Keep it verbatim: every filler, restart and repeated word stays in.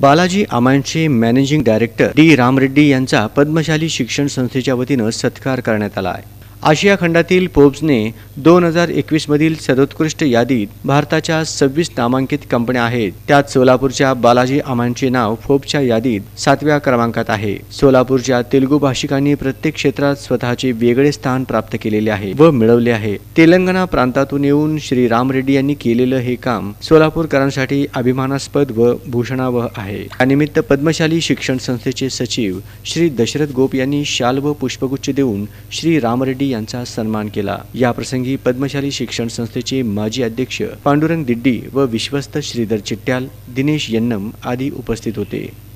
बालाजी आमांचे managing director D Ramreddy यांचा पद्मशाली शिक्षण संस्थेच्या वतीनं सत्कार करण्यात आला आहे। आशिया खंडातील फोर्ब्सने दोन हजार एकवीस मधील सर्वोत्कृष्ट यादीत भारताच्या सव्वीस नामांकित कंपन्या आहेत, त्यात सोलापूरच्या बालाजी आमांचे नाव फोर्ब्सच्या यादीत सातव्या क्रमांकात आहे। सोलापूरच्या तेलुगू भाषिकांनी प्रत्येक क्षेत्रात स्वतःचे वेगळे स्थान प्राप्त केलेले आहे व मिळवले आहे। तेलंगणा प्रांतातून येऊन श्री रामरेड्डी यांनी केलेलं हे काम सोलापूरकरांसाठी अभिमानास्पद व भूषणावह आहे। त्यानिमित्त पद्मशाली शिक्षण संस्थेचे सचिव श्री दशरथ गोप यांनी शाल व पुष्पगुच्छ देऊन श्री रामरेड्डी यांचा सन्मान केला। या प्रसंगी पद्मशाली शिक्षण संस्थेचे माजी अध्यक्ष पांडुरंग दिड्डी व विश्वस्त श्रीधर चिट्याल, दिनेश यन्नम आदी उपस्थित होते।